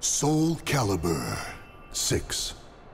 Soul Calibur 6.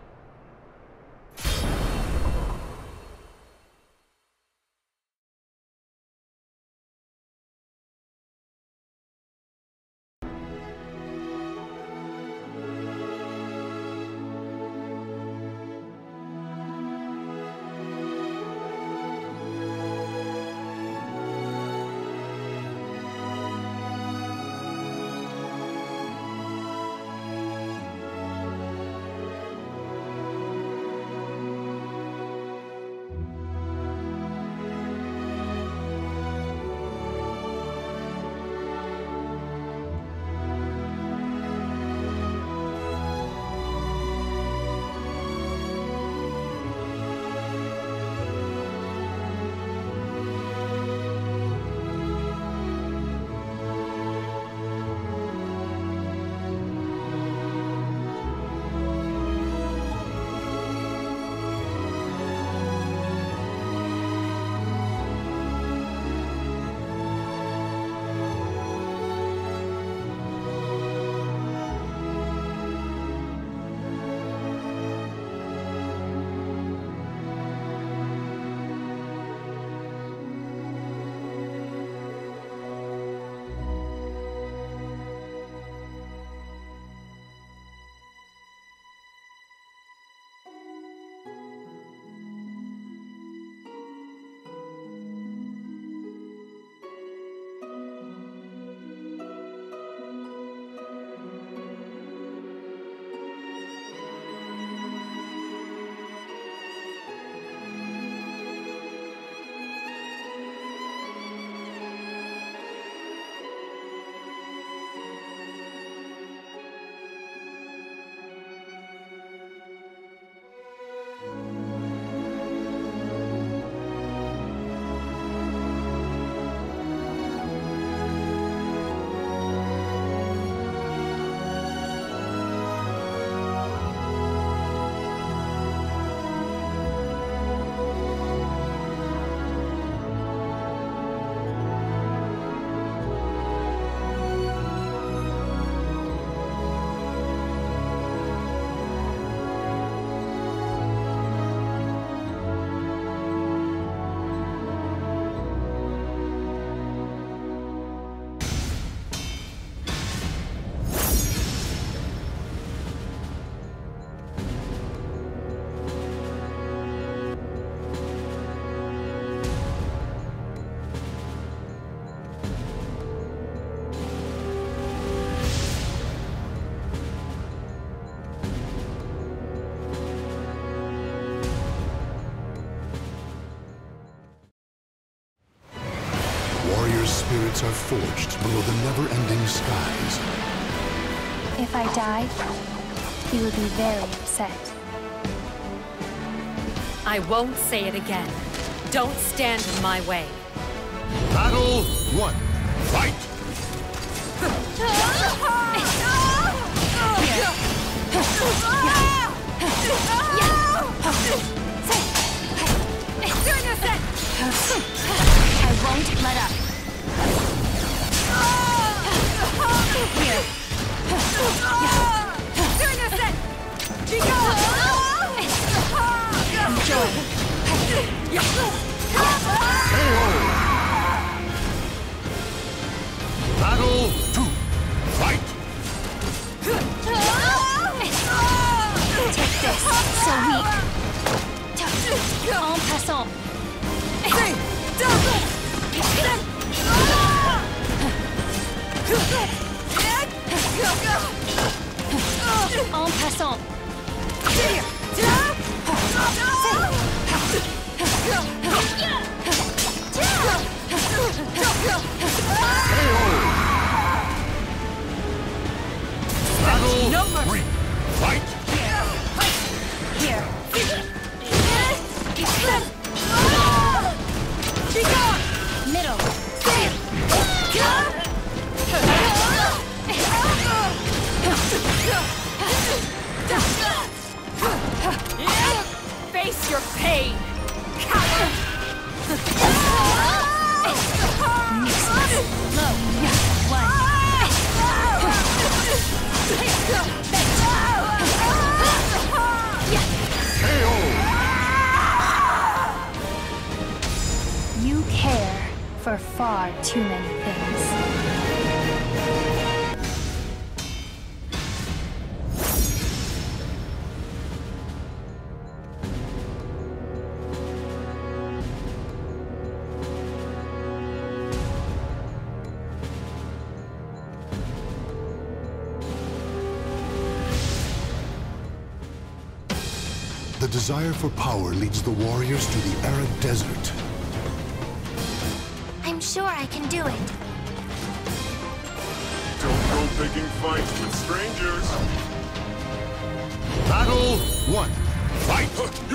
Warrior spirits are forged below the never-ending skies. If I die, he would be very upset. I won't say it again. Don't stand in my way. Battle 1. Fight! I won't let up. Enjoy. Battle 2. Fight! Take this, so weak. You care for far too many things. The desire for power leads the warriors to the arid desert. I'm sure I can do it. Don't go picking fights with strangers. Battle 1. Fight!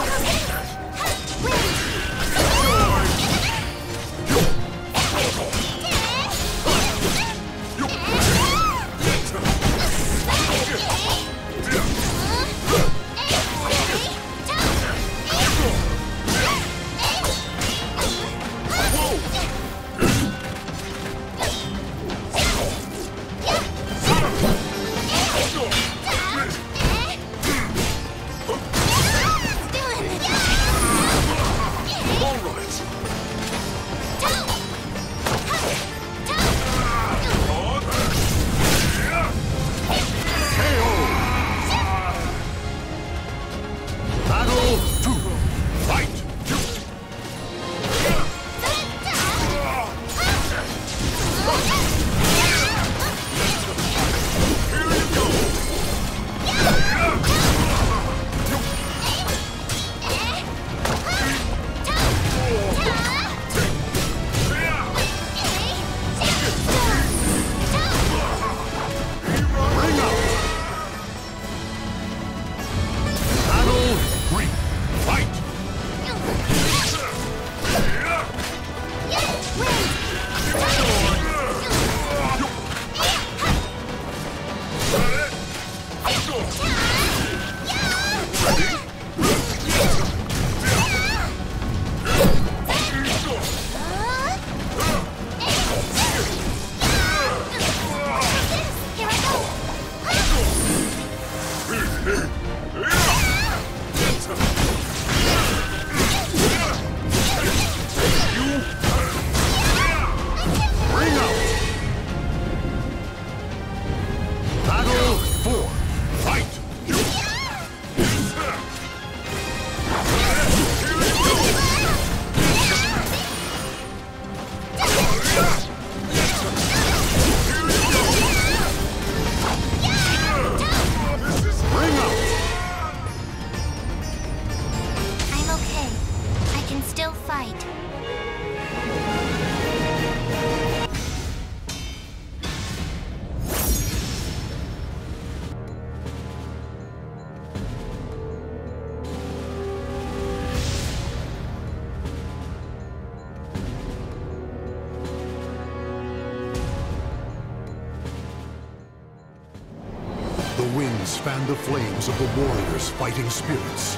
The winds fan the flames of the warriors' fighting spirits.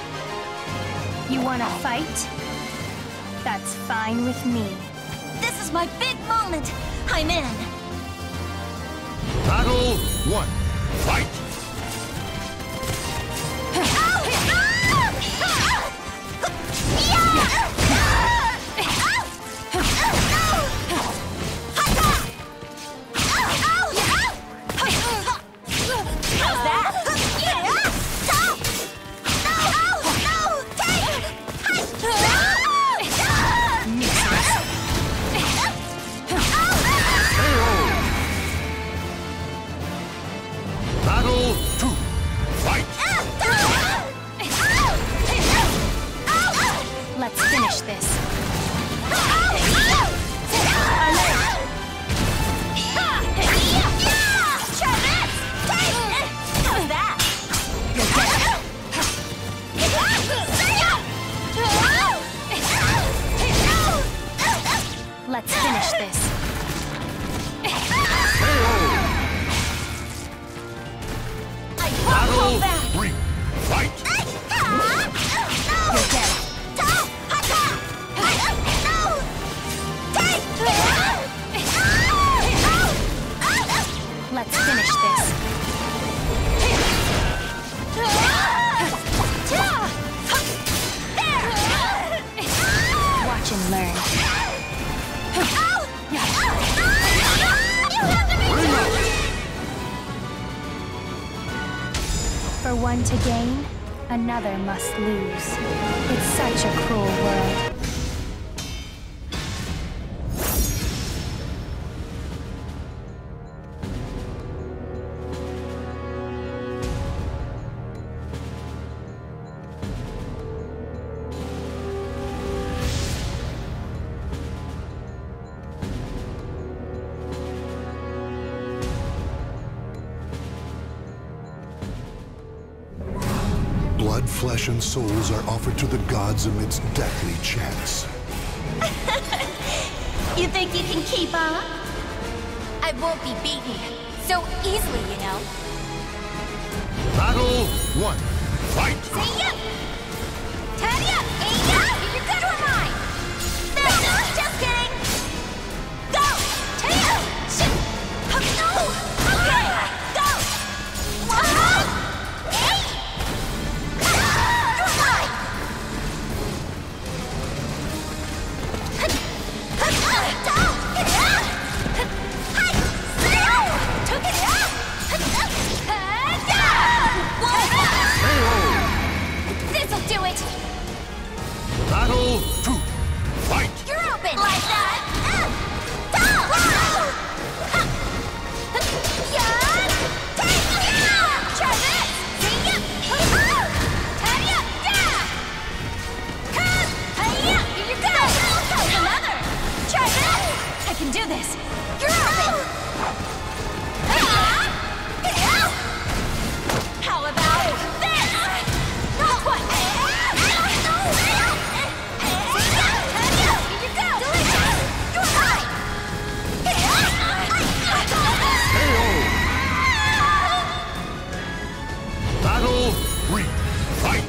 You wanna fight? That's fine with me. This is my big moment! I'm in! Battle 1. Fight! Battle 2. Fight! Let's finish this. Let's finish this. Battle 3. Fight! You're dead. Let's finish this. Watch Watch and learn. For one to gain, another must lose. It's such a cruel world. Blood, flesh, and souls are offered to the gods amidst deathly chants. You think you can keep up? I won't be beaten so easily, you know. Battle 1. Fight! See ya! Tally up! You're good or mine! No, just kidding! Go! Tally up! No! Okay! Go! This'll do it! Battle 2. Fight! You're open! Like that! Try this! See ya! Tally up! Here you go! Another! Try this! I can do this! You're open! How about this? Not quite! Here you go! Delicious! You're mine! Battle 3. Fight!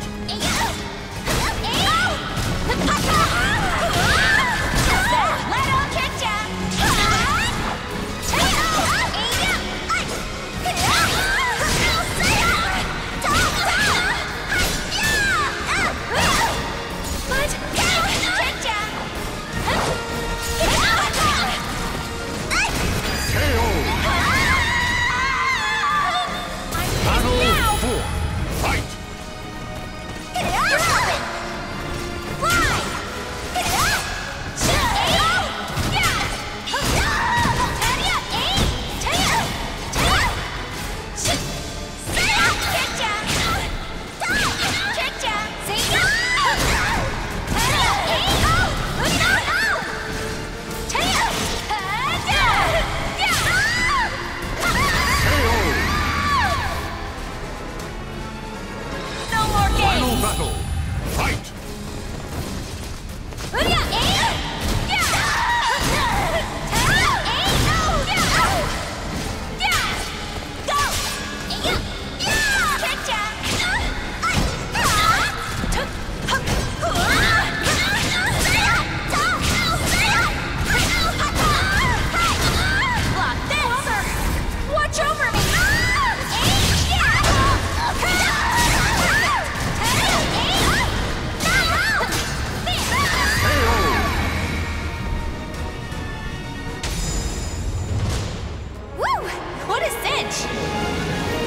Battle 4. Fight! Final battle. Fight! Watch over me! Woo! What a cinch!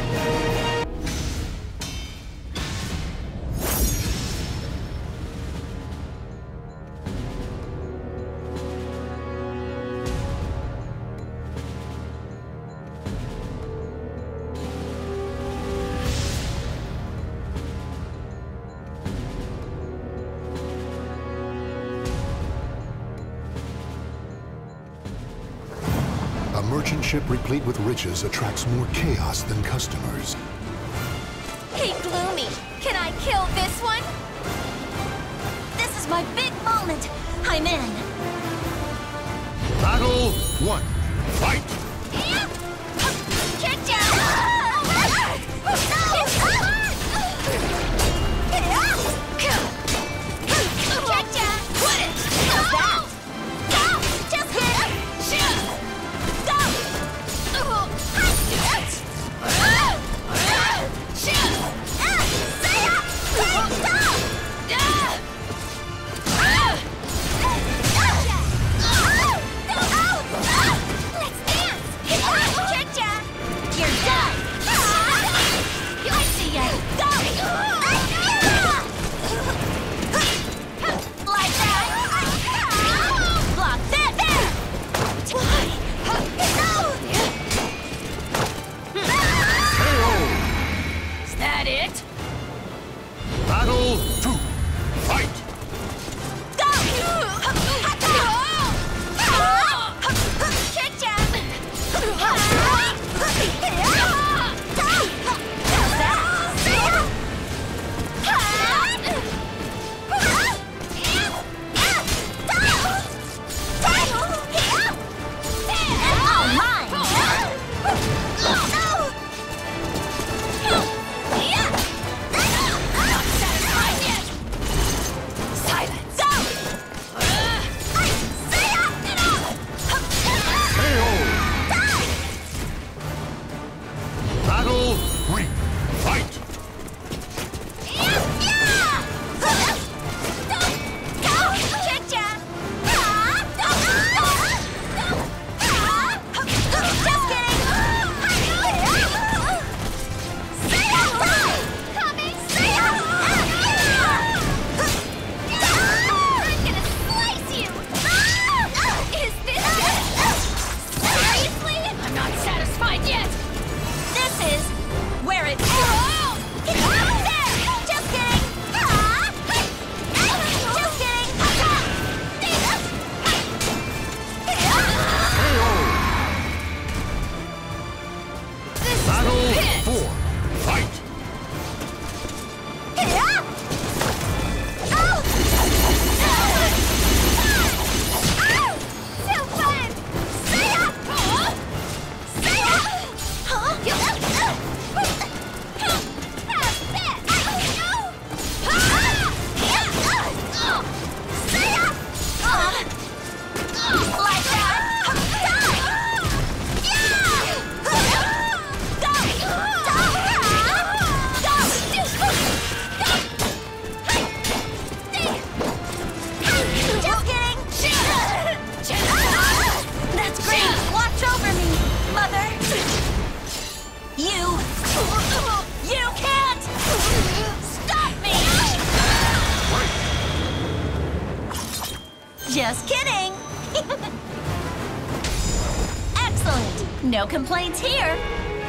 A merchant ship replete with riches attracts more chaos than customers. Hey, Gloomy, can I kill this one? This is my big moment. I'm in. Battle 1. Fight! Kick down! Kick down! What it? How's that? Go! Just hit! Go! Just kidding! Excellent! No complaints here!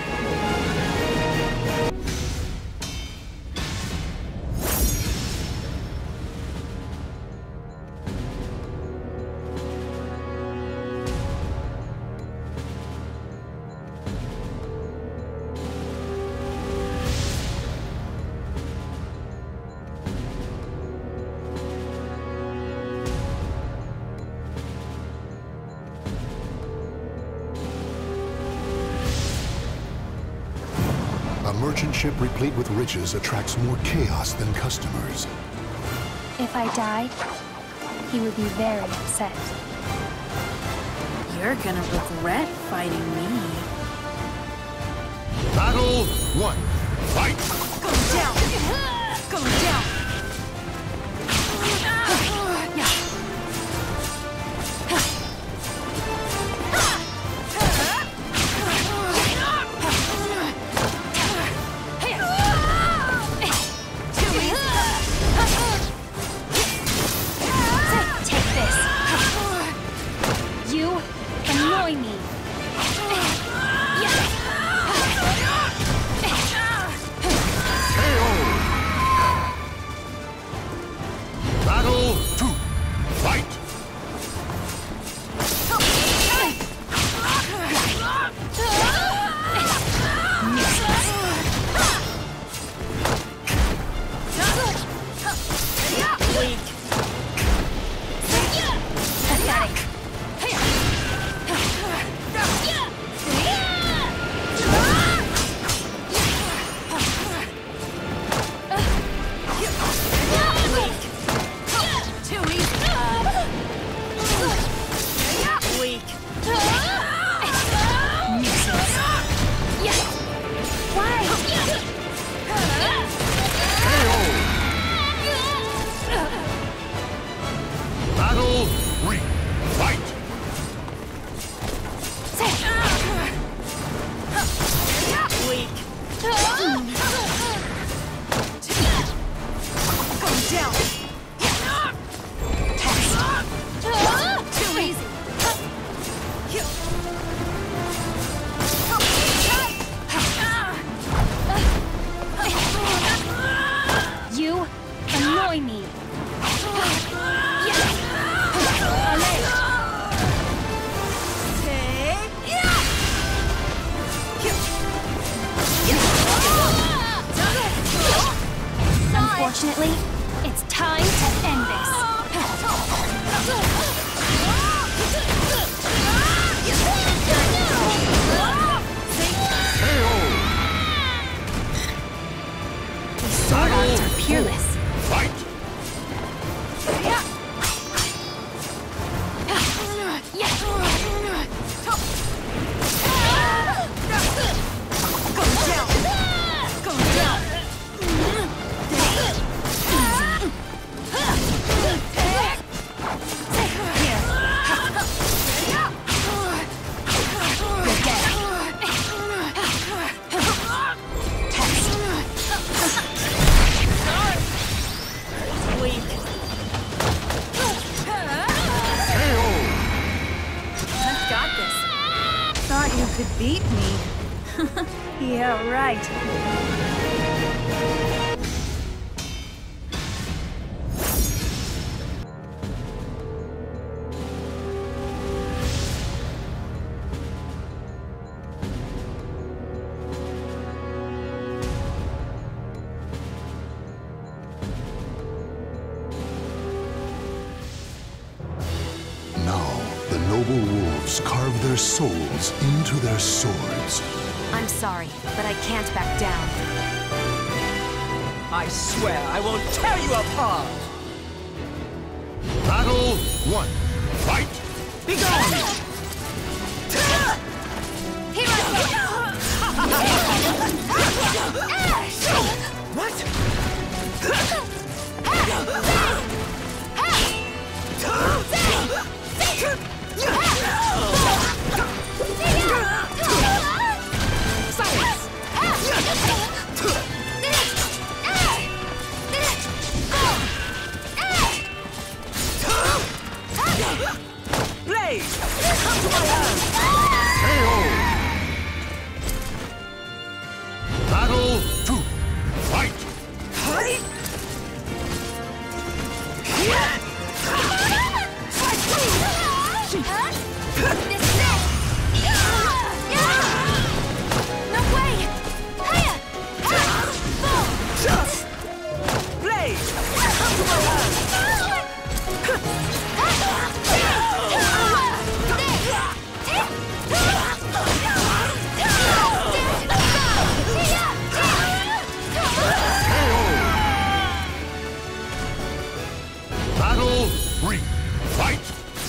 A merchant ship replete with riches attracts more chaos than customers. If I die, he would be very upset. You're gonna regret fighting me. Battle 1. Fight! Go down! Go down! Take this. You annoy me. Battle 2. Fight! Pathetic. Too easy. Weak. Battle 3. Fight! Weak. Go down. Too easy. You annoy me. Unfortunately, it's time to end this. These sword arts are peerless. Fight! Go down. Go down. Thought you could beat me. Yeah, right. Now, the noble wolves carve their souls into their swords. I'm sorry, but I can't back down. I swear I won't tear you apart! Battle 1. Fight! Be gone! What? Battle 2. Fight! No way! Hiya! Blade! Battle 3. Fight!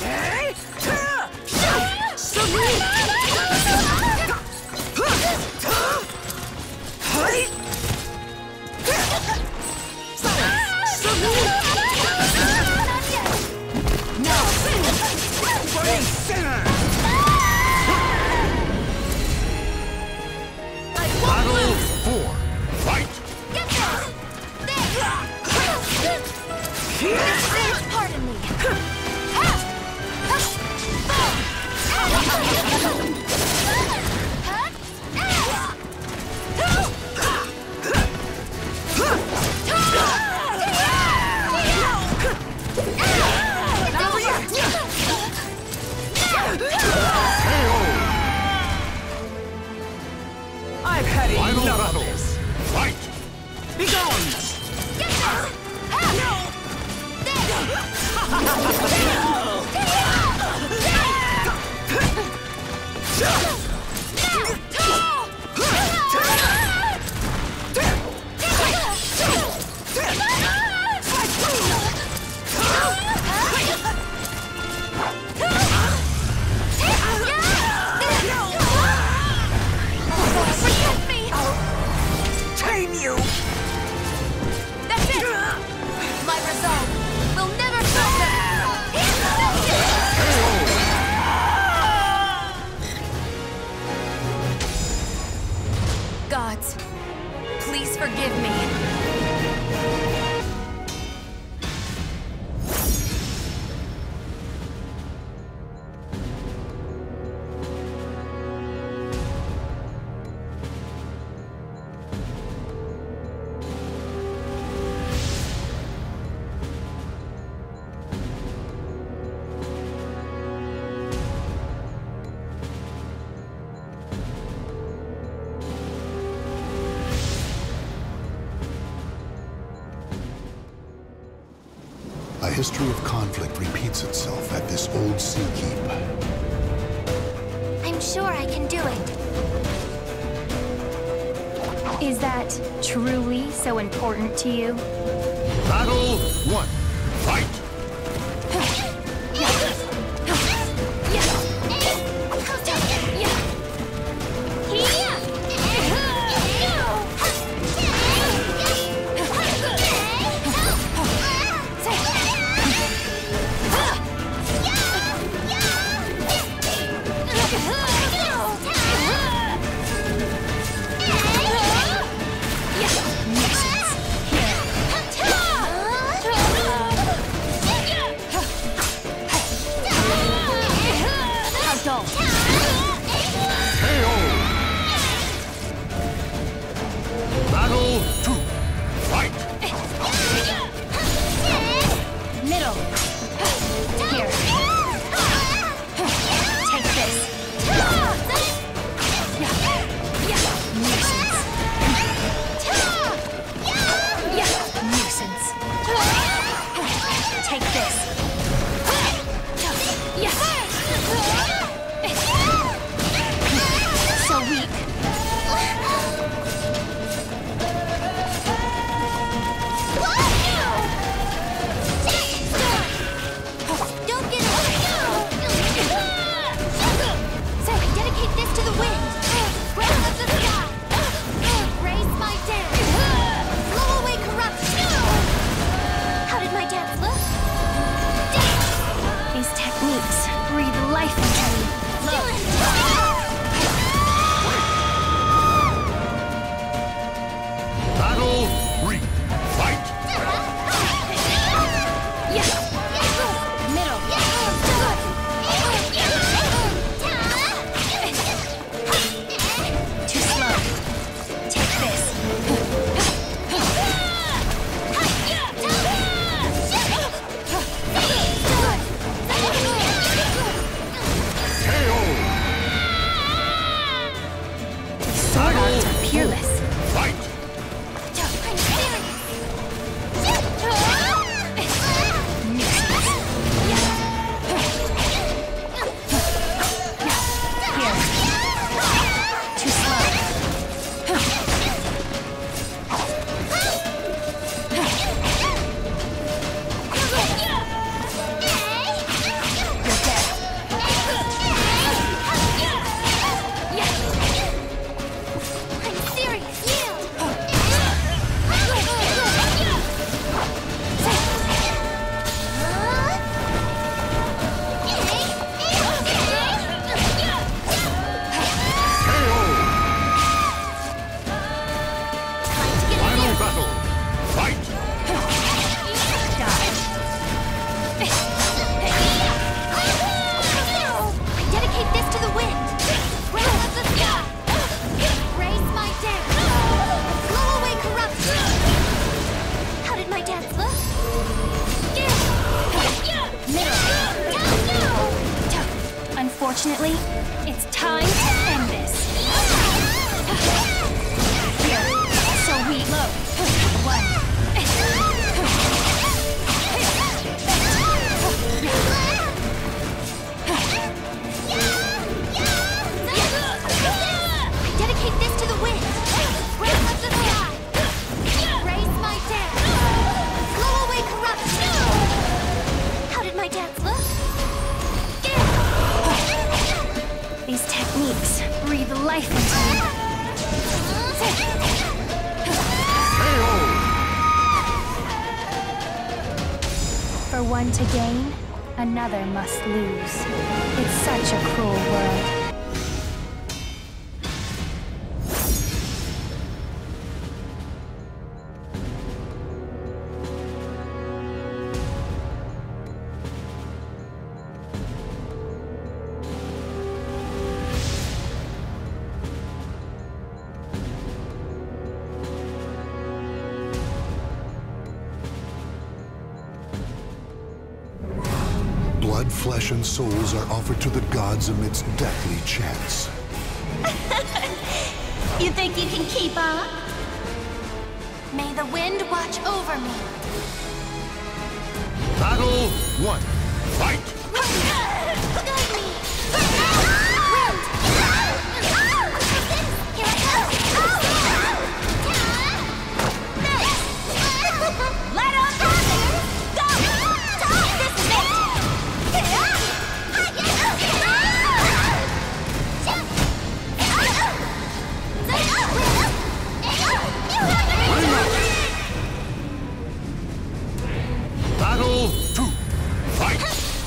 Burning sinner! Battle 4. Fight! Pardon me. I've had Final enough battle. of this. Fight! Be gone! Tame you! That's it! My resolve will never falter! Gods, please forgive me. A history of conflict repeats itself at this old sea keep. I'm sure I can do it. Is that truly so important to you? Battle 1. Fight! Battle 2. Fight! Middle. Here. Take this. Nuisance. Take this. So weak. Don't get away! So I dedicate this to the wind. Breath of the sky. Raise my dance. Blow away corruption. How did my dance look? These techniques breathe life into me. Battle 3. Fight! Middle. Unfortunately, it's time to end this. Here, so we low. One. I dedicate this to the wind. Break up the sky. Raise my dance. Blow away corruption. How did my dance look? These techniques breathe life into me. For one to gain, another must lose. It's such a cruel world. Blood, flesh, and souls are offered to the gods amidst deathly chants. You think you can keep up? May the wind watch over me. Battle 1. Fight! Guide me! Wind! Here I go! Let up! Go! This is it! Battle 2. Fight!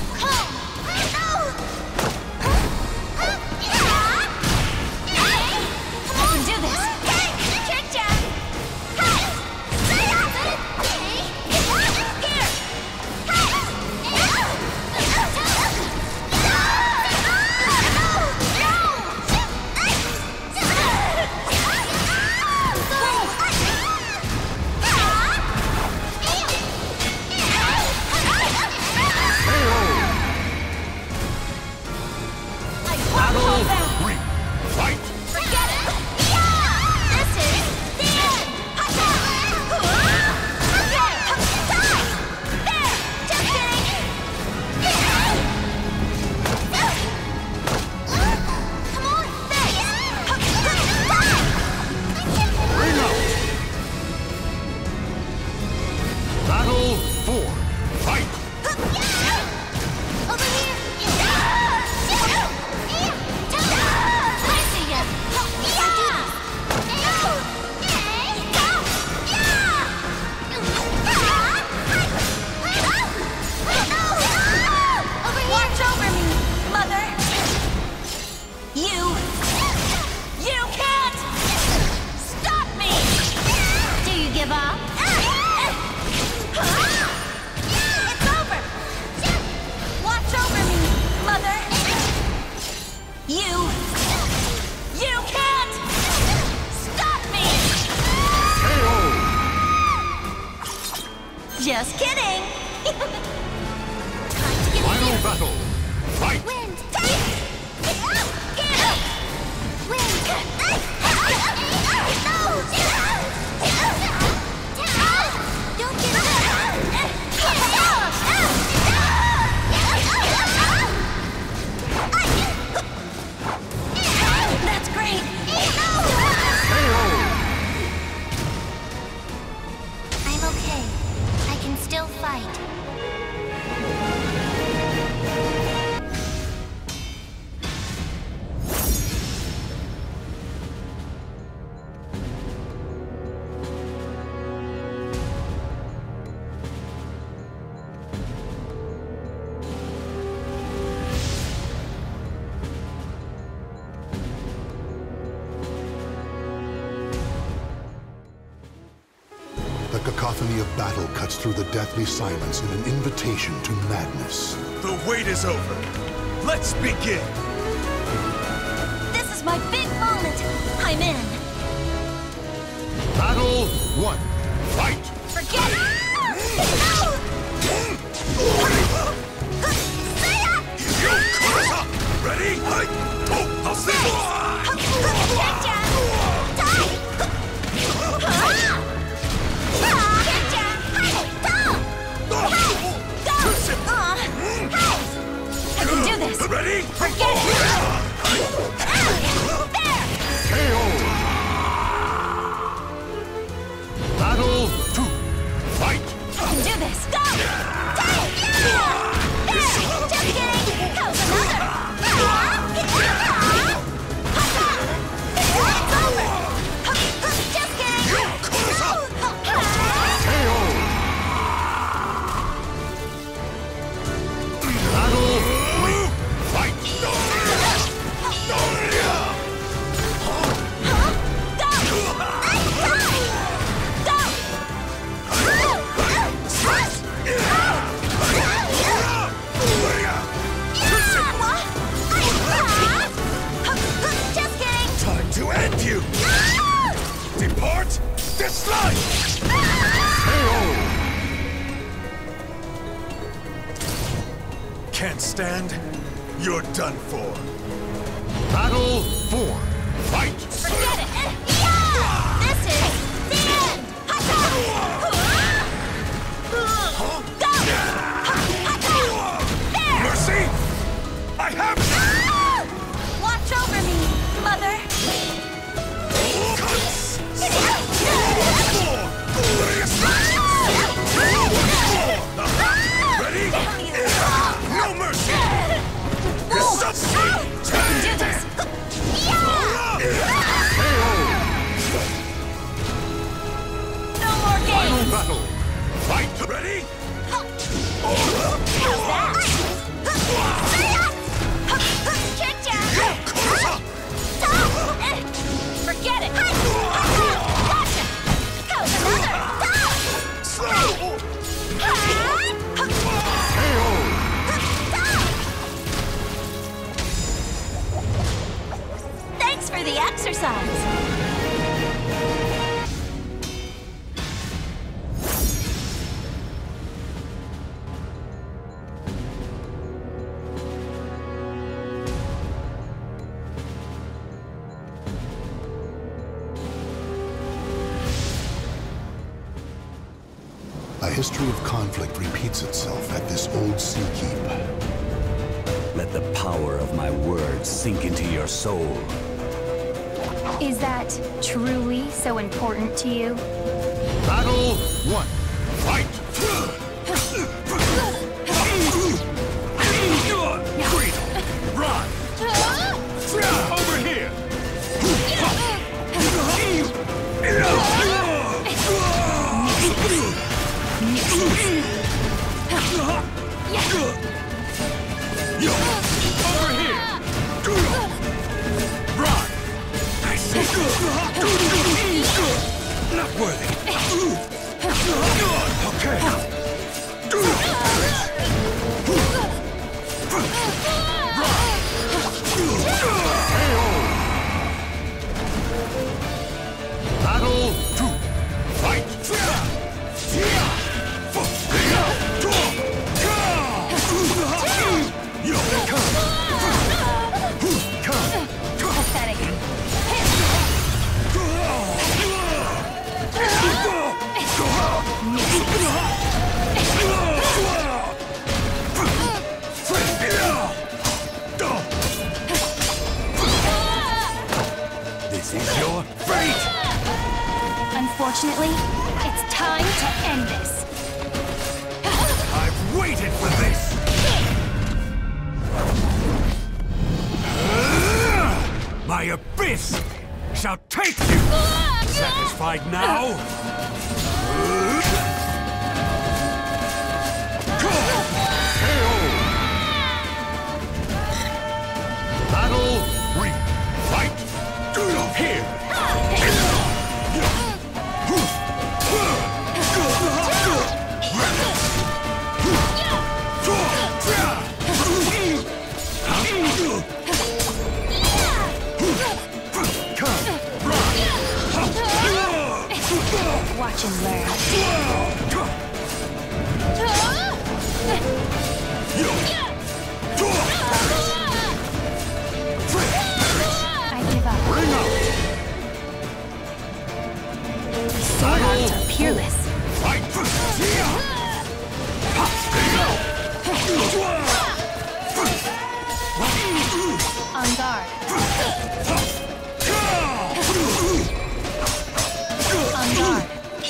Just kidding! Final battle! Fight! Wind! Get up! Wind! No! Don't get That's great! I'm okay. I can still fight. The cacophony of battle cuts through the deathly silence in an invitation to madness. The wait is over. Let's begin. This is my big moment. I'm in. Battle 1. Fight! Forget it! No! Ready? I'll see you! I can do this! Ready? Forget it! There! KO! Battle 2. Fight! I can do this! Go! There! Just kidding! How's another? It's over! Just kidding! Battle 3. Fight! Just kidding! Time to end you! Depart this life! Can't stand? You're done for. Battle 4. Fight! Forget it! Yeah! This is the end! Go! There! Mercy! I have Watch over me, Mother! Ready? No mercy! I can do this! No more Final games! battle! Fight! Ready? How's that? Kick ya! Forget it! Gotcha! How's another? Thanks for the exercise! A history of conflict repeats itself at this old sea keep. Let the power of my words sink into your soul. Is that truly so important to you? Battle 1. Fight! Run! Over here! Over here! Run! Not worthy. Okay. Battle 2. Fight! Pathetic. This is your fate! Unfortunately, it's time to end this. I've waited for this! My abyss shall take you! Satisfied now? Battle 3. Fight! Here! Watch and learn. On guard. On guard.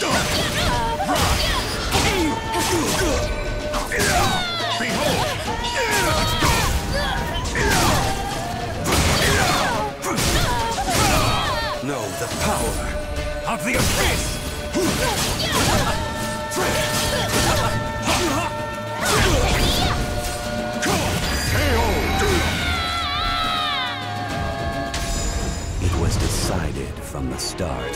Know the power of the abyss! It was decided from the start.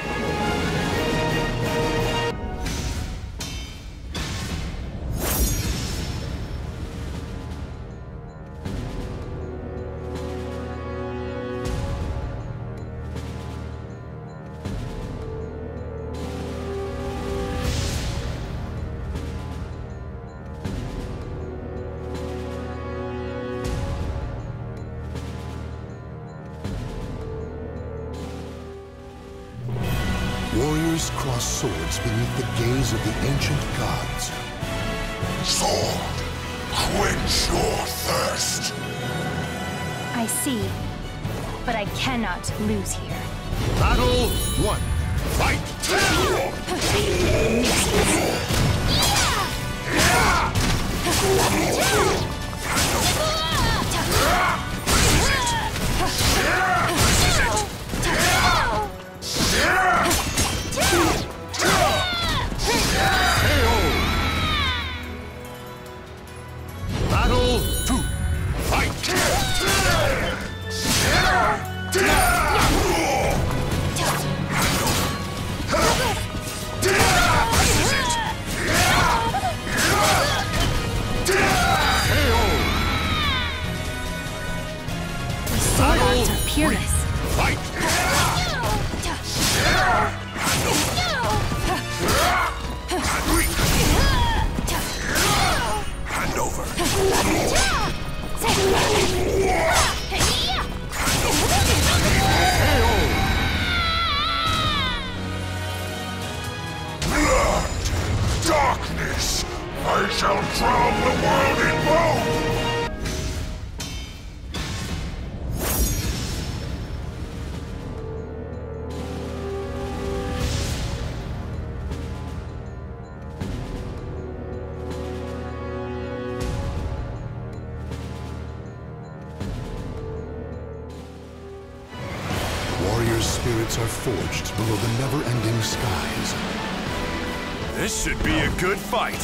Warriors cross swords beneath the gaze of the ancient gods. Sword, quench your thirst. I see, but I cannot lose here. Battle 1. Fight! Battle 2. Fight! The sword arts are peerless. Fight! Hand over. Darkness! I shall drown the world in bone! Warriors' spirits are forged below the never-ending skies. This should be a good fight.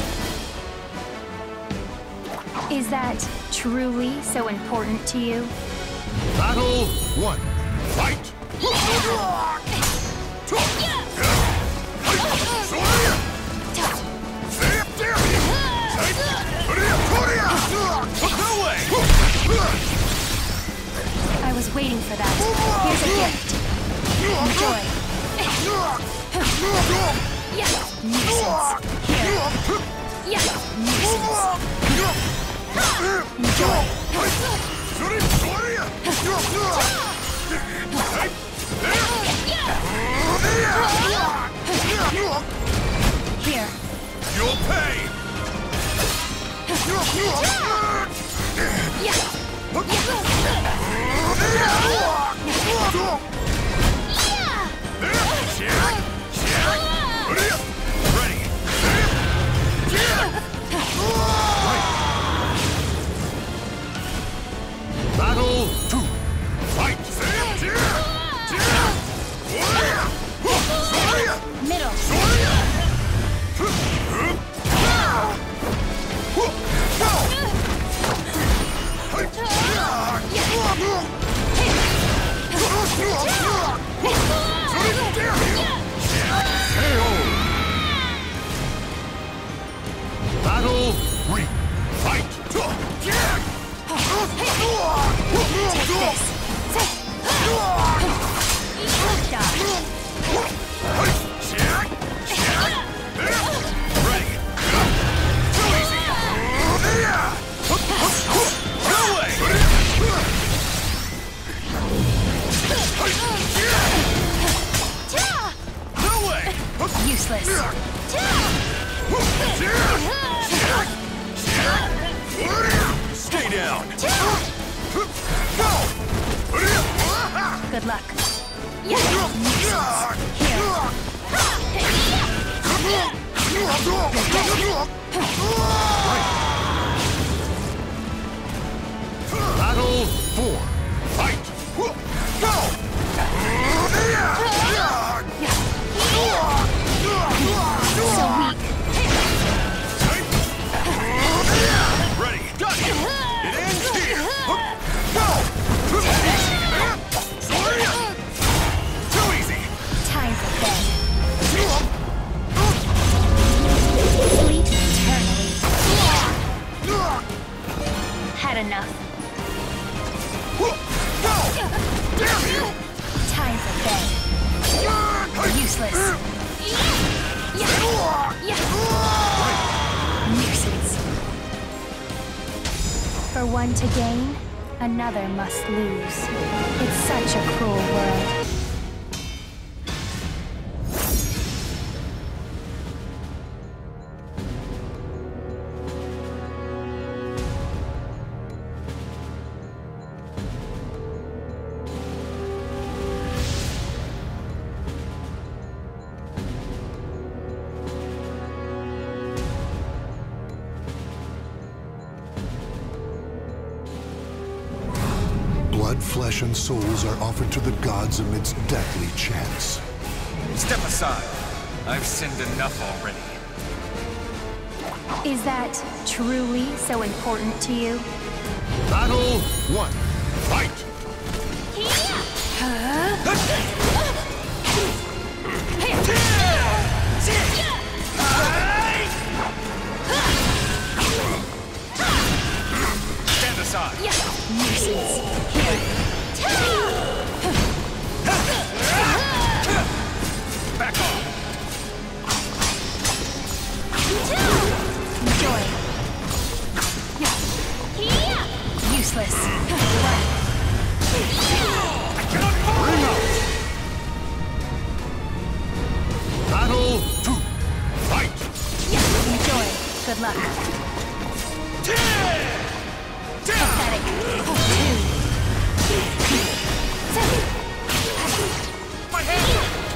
Is that truly so important to you? Battle 1. Fight! I was waiting for that. Here's a gift. Enjoy. Nuisance. Here. Nuisance. Enjoy. Here. You'll pay! Battle 2. Fight! Middle. Battle 3. Fight! Take this. Ready! Too easy! No way! No way! Useless. Stay down! Good luck. Battle 4. Fight! Go! So weak. Ready! Got you! It ends here! Go! Too easy! Time for bed. Sleep eternally. Had enough. Damn you! Time for bed. Useless. Nuisance. For one to gain, another must lose. It's such a cruel world. Blood, flesh, and souls are offered to the gods amidst deathly chants. Step aside. I've sinned enough already. Is that truly so important to you? Battle 1. Fight! Stand aside. Nuisance. Back off. Enjoy. Useless. Bring out! Battle 2. Fight! Enjoy. Good luck. Pathetic. My hand!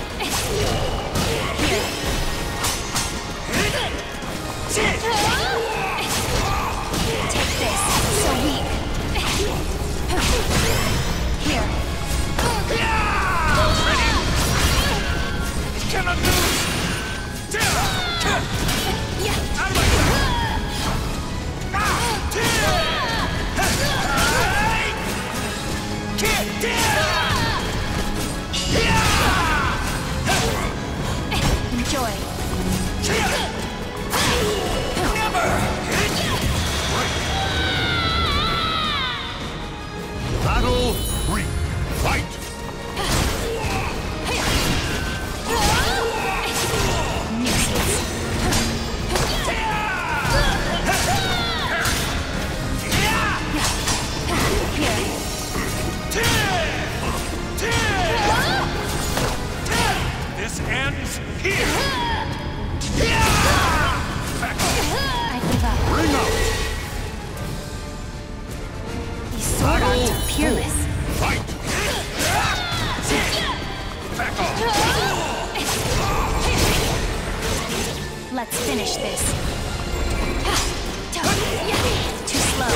Take this. So weak. Here. Ready? Cannot lose! Out of my Enjoy. Battle 3. Fight! Nuisance. This ends here! Back off! I give up. Bring out! These sword arts are peerless. Fight! Back off! Let's finish this. Too slow.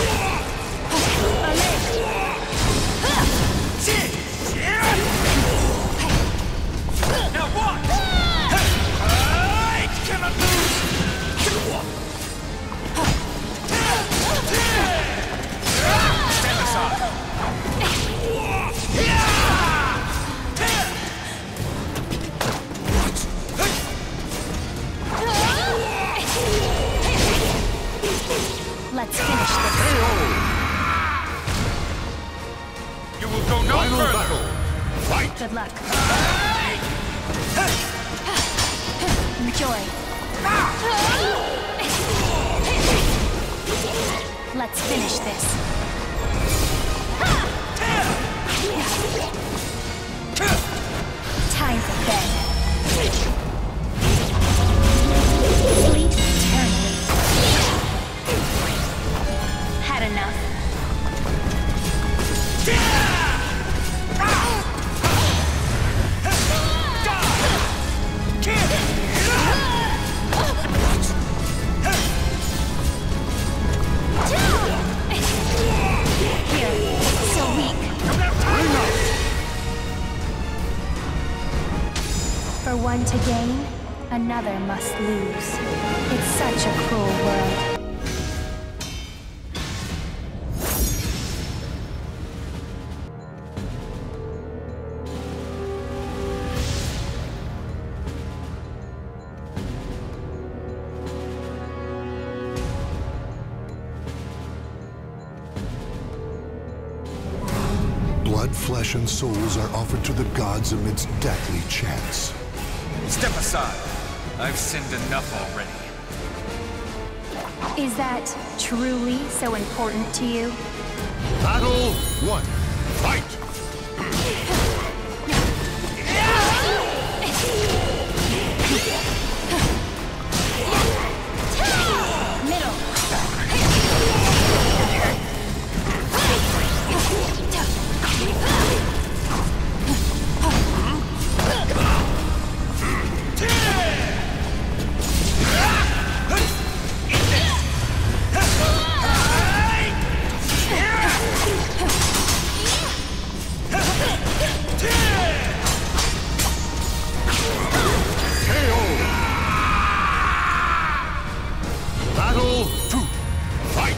Now what? I cannot lose! Stand aside! Let's finish this. You will go no Final further! battle! Fight! Good luck. Enjoy. Let's finish this. Time for bed. Sleep eternally. Had enough. one to gain, another must lose. It's such a cruel world. Blood, flesh, and souls are offered to the gods amidst deathly chants. Step aside. I've sinned enough already. Is that truly so important to you? Battle 1. Fight! Battle 2. Fight!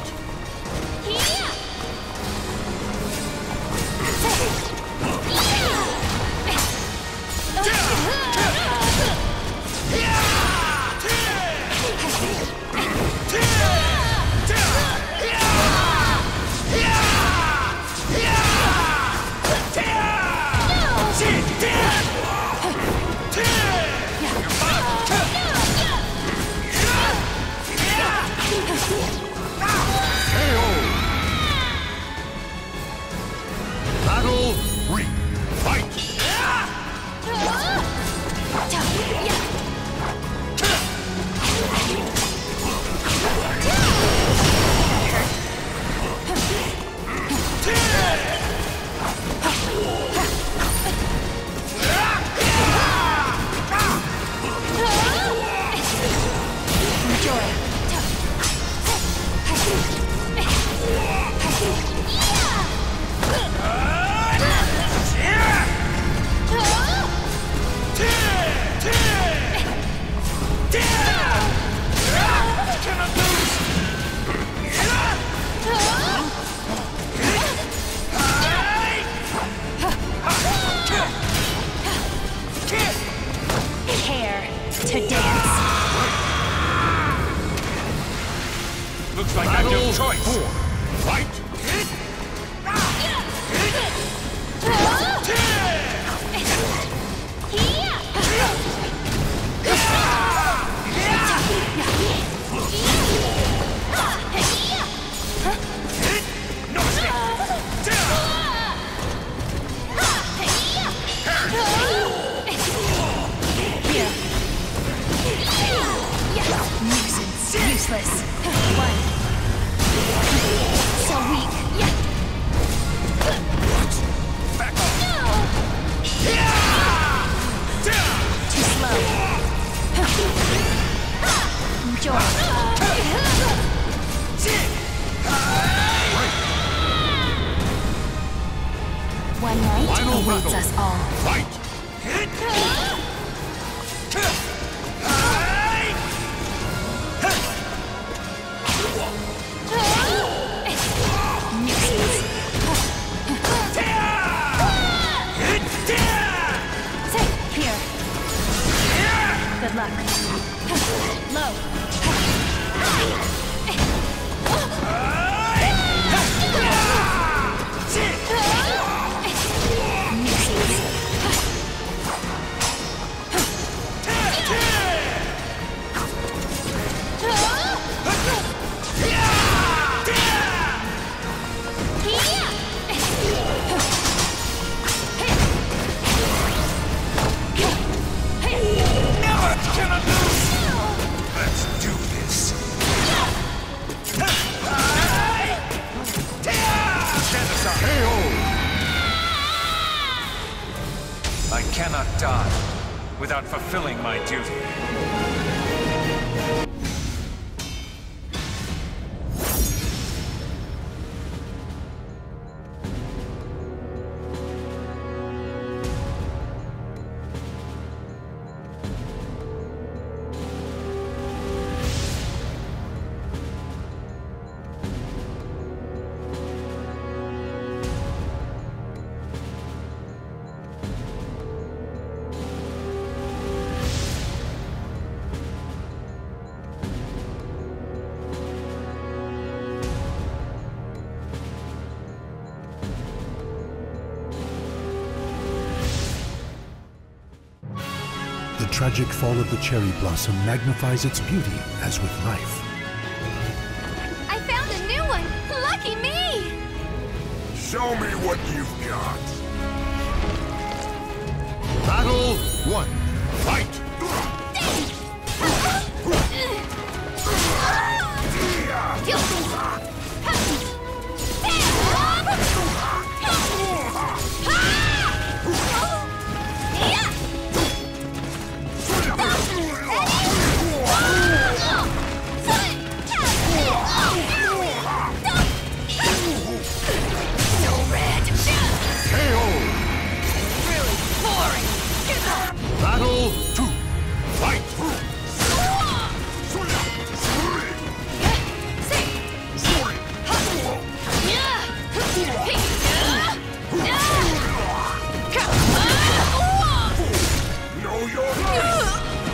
Battle 3. Fight! To dance. Looks like I have no choice. 4. Fight! Useless. One. So weak. Back off. Too slow. Enjoy. One night Final awaits battle. us all. Fight! Here. Good luck. Low. Let's do this. Stand aside. I cannot die without fulfilling my duty. The tragic fall of the cherry blossom magnifies its beauty as with life. I found a new one! Lucky me! Show me what you've got. Battle 1. Fight! Battle 2. Fight! Know your place!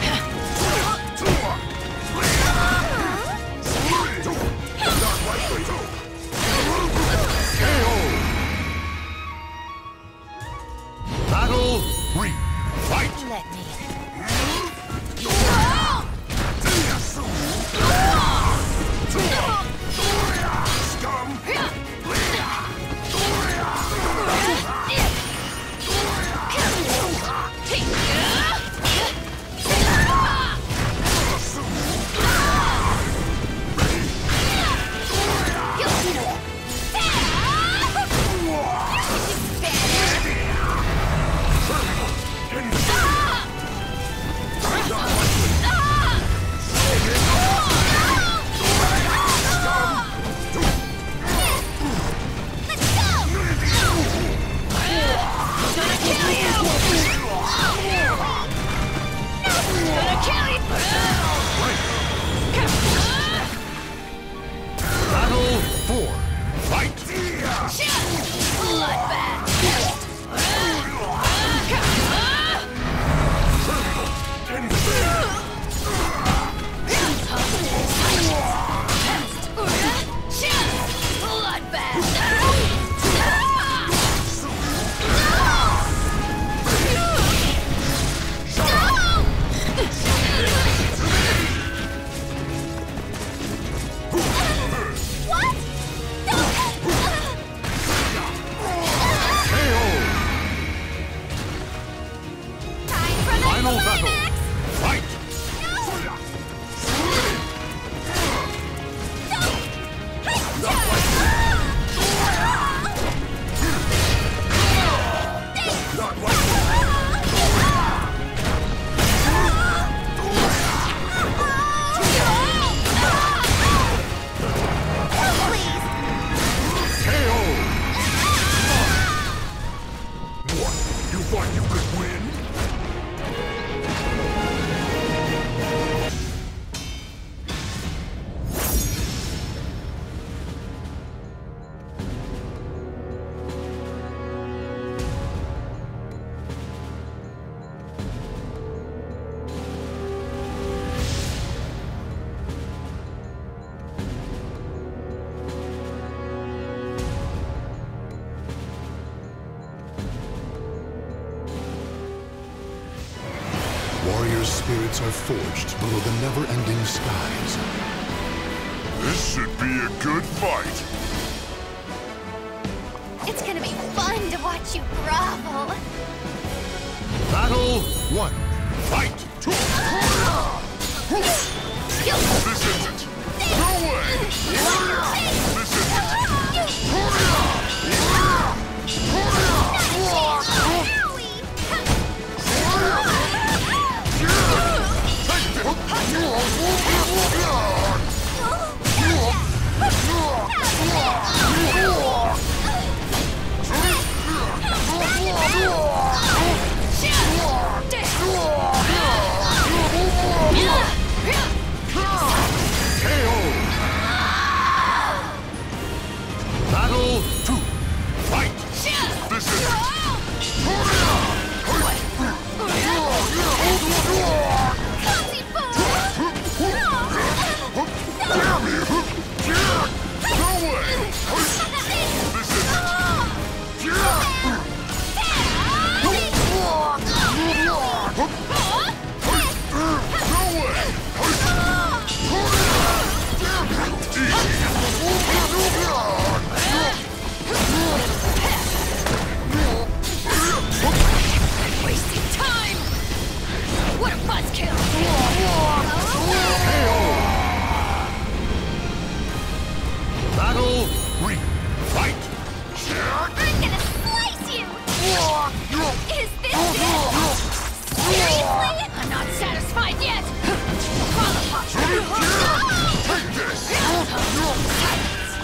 Not likely to! Battle 3. Fight! Let me. Scum! Battle 4. Fight! Final battle. Fight! Not likely! What? You thought you could win? Warriors' spirits are forged below the never-ending skies. This should be a good fight. It's gonna be fun to watch you grovel. Battle 1. Fight! This isn't. No way! This isn't. Battle 2.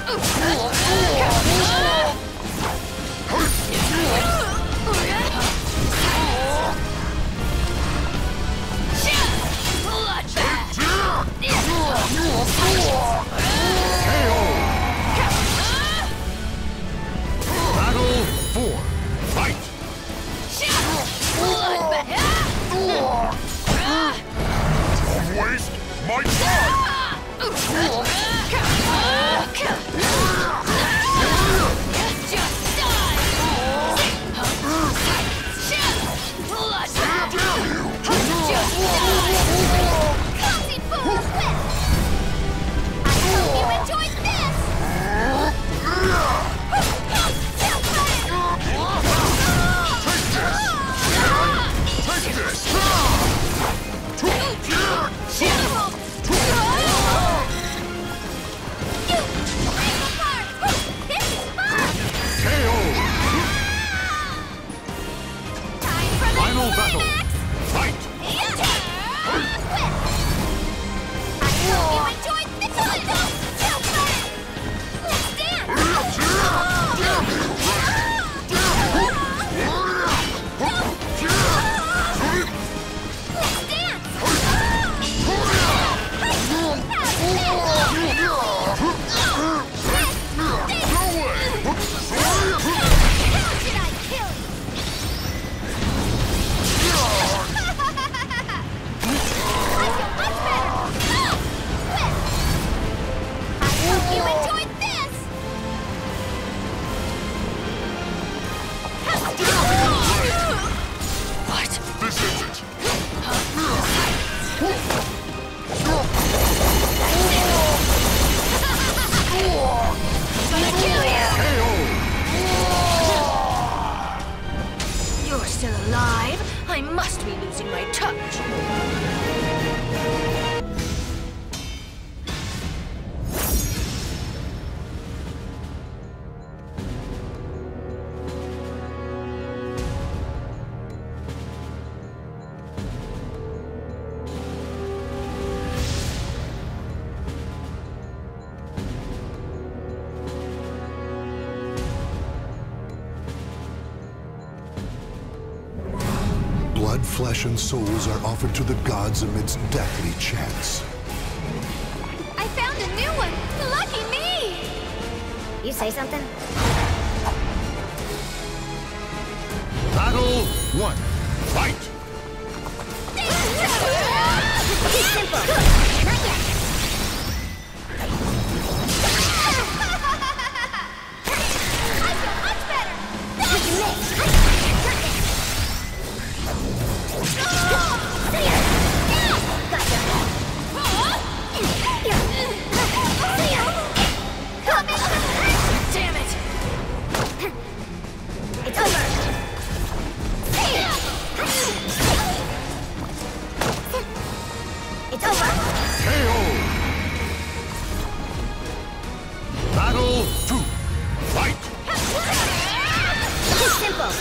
Battle 4. Fight! Don't waste my time! Final battle! Fight! You're still alive? I must be losing my touch. Blood, flesh, and souls are offered to the gods amidst deathly chants. I found a new one! Lucky me! You say something? Battle 1. Fight! It's simple. Not yet. I feel much better! Did you miss? Damn it! It's over. It's over. KO! Battle 2. Fight! It's simple.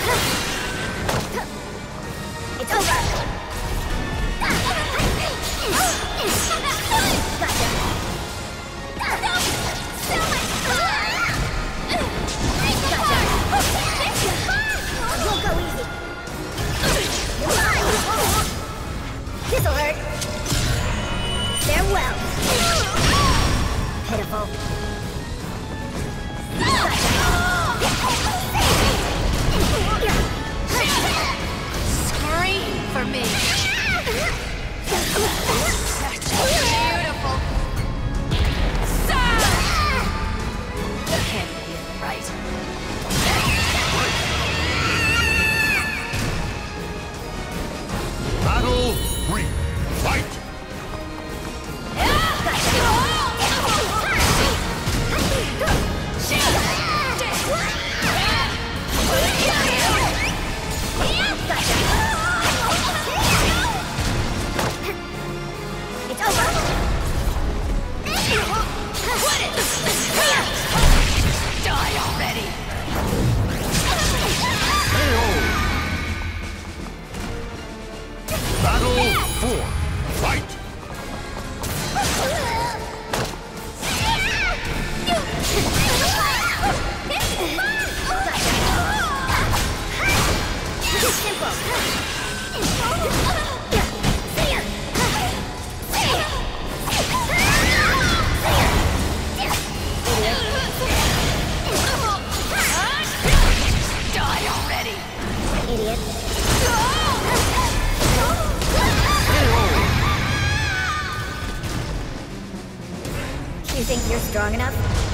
It's over. Won't go easy. This'll hurt. Farewell. Pitiful. Scream for idiot. You think you're strong enough?